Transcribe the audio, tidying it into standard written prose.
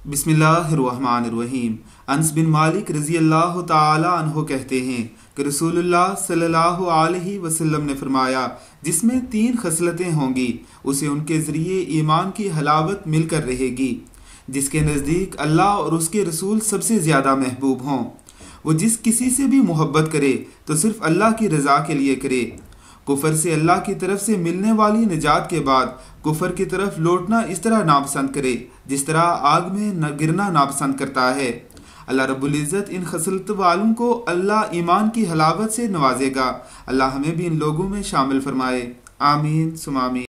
बिस्मिल्लाहिर्रहमानिर्रहीम। अनस बिन मालिक रज़ी अल्लाह ताला अन्हो कहते हैं कि रसूलुल्लाह सल्लल्लाहु अलैहि वसल्लम ने फरमाया, जिसमें 3 खसलतें होंगी उसे उनके ज़रिए ईमान की हलावत मिलकर रहेगी। जिसके नज़दीक अल्लाह और उसके रसूल सबसे ज़्यादा महबूब हों। वो जिस किसी से भी मोहब्बत करे तो सिर्फ़ अल्लाह की रज़ा के लिए करे। कुफर से अल्लाह की तरफ से मिलने वाली निजात के बाद कुफर की तरफ लौटना इस तरह नापसंद करे जिस तरह आग में न गिरना नापसंद करता है। अल्लाह रब्बुल इज़्ज़त इन खसलत वालों को अल्लाह ईमान की हलावत से नवाजेगा। अल्लाह हमें भी इन लोगों में शामिल फरमाए। आमीन सुम आमीन।